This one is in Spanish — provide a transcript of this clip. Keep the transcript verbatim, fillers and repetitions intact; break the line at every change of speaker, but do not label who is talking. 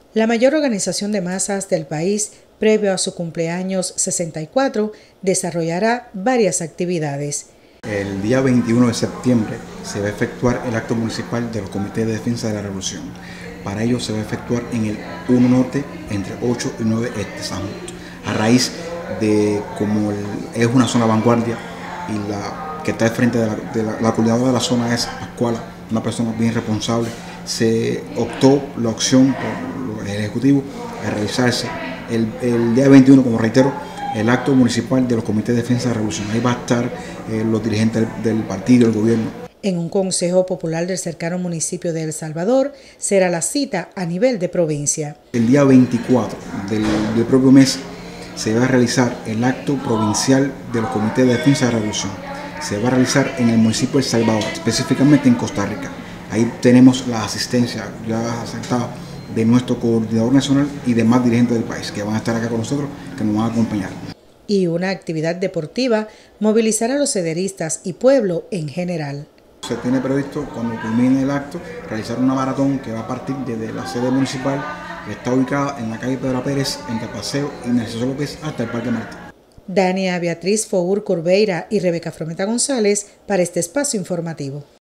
La mayor organización de masas del país, previo a su cumpleaños sesenta y cuatro, desarrollará varias actividades.
El día veintiuno de septiembre se va a efectuar el acto municipal de los comités de defensa de la revolución. Para ello se va a efectuar en el uno Norte entre ocho y nueve Este San Justo. A raíz de como el, es una zona vanguardia y la que está al frente de la, de la, la coordinadora de la zona es Pascuala, una persona bien responsable, se optó la opción por el Ejecutivo a realizarse el, el día veintiuno, como reitero, el acto municipal de los comités de defensa de la revolución. Ahí va a estar eh, los dirigentes del, del partido, el gobierno.
En un consejo popular del cercano municipio de El Salvador será la cita a nivel de provincia.
El día veinticuatro del, del propio mes se va a realizar el acto provincial de los comités de defensa de la revolución. Se va a realizar en el municipio de El Salvador, específicamente en Costa Rica. Ahí tenemos la asistencia ya aceptada de nuestro coordinador nacional y demás dirigentes del país que van a estar acá con nosotros, que nos van a acompañar.
Y una actividad deportiva movilizará a los sederistas y pueblo en general.
Se tiene previsto, cuando culmine el acto, realizar una maratón que va a partir desde la sede municipal, que está ubicada en la calle Pedro Pérez, entre Paseo y Narciso López, hasta el Parque Martín.
Dania Beatriz Fogur Curveira y Rebeca Frometa González para este espacio informativo.